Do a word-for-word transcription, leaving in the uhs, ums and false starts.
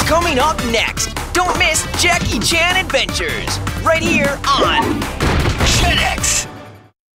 Coming up next, don't miss Jackie Chan Adventures, right here on Jetix.